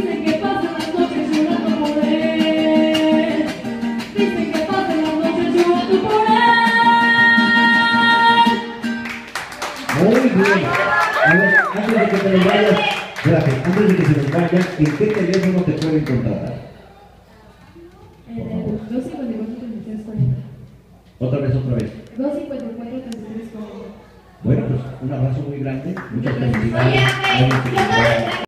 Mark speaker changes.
Speaker 1: Dicen que pasan las noches llorando por él. Dicen que pasan las noches llorando por él.
Speaker 2: Muy bien. A ver, antes de que te nos vayas, espérate, antes de que se nos vaya, ¿en qué teléfono te pueden contratar?
Speaker 1: En el 254-3340.
Speaker 2: Otra vez.
Speaker 1: 254-3340.
Speaker 2: Bueno, pues un abrazo muy grande, muchas
Speaker 1: Gracias.
Speaker 2: felicidades.
Speaker 1: Oye,